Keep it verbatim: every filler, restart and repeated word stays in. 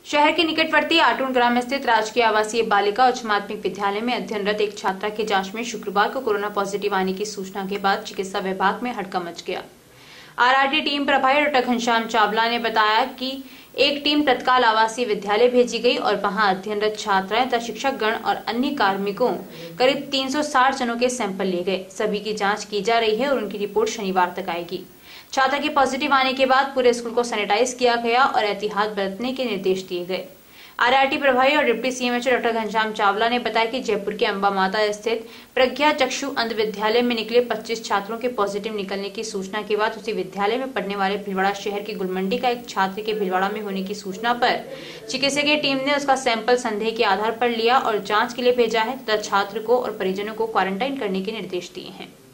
शहर के निकटवर्ती आटून ग्राम स्थित राजकीय आवासीय बालिका उच्च माध्यमिक विद्यालय में अध्ययनरत एक छात्रा की जांच में शुक्रवार को कोरोना पॉजिटिव आने की सूचना के बाद चिकित्सा विभाग में हड़कंप मच गया। आरआरटी टीम प्रभारी डॉक्टर घनश्याम चावला ने बताया कि एक टीम तत्काल आवासीय विद्यालय भेजी गई और वहां अध्ययनरत छात्राएं तथा शिक्षक गण और अन्य कार्मिकों करीब तीन सौ साठ जनों के सैंपल लिए गए। सभी की जांच की जा रही है और उनकी रिपोर्ट शनिवार तक आएगी। छात्रा के पॉजिटिव आने के बाद पूरे स्कूल को सैनिटाइज किया गया और एहतियात बरतने के निर्देश दिए गए। आरआरटी प्रभारी और deputy CMHO doctor Ghanshyam Chawla ने बताया कि जयपुर के अंबा माता स्थित प्रज्ञा चक्षु अंध विद्यालय में निकले पच्चीस छात्रों के पॉजिटिव निकलने की सूचना के बाद उसी विद्यालय में पढ़ने वाले भीलवाड़ा शहर के गुलमंडी का एक छात्र के भीलवाड़ा में होने की सूचना पर चिकित्सकीय टीम ने उसका सैंपल संदेह के आधार पर लिया और जाँच के लिए भेजा है तथा छात्र को और परिजनों को क्वारंटाइन करने के निर्देश दिए हैं।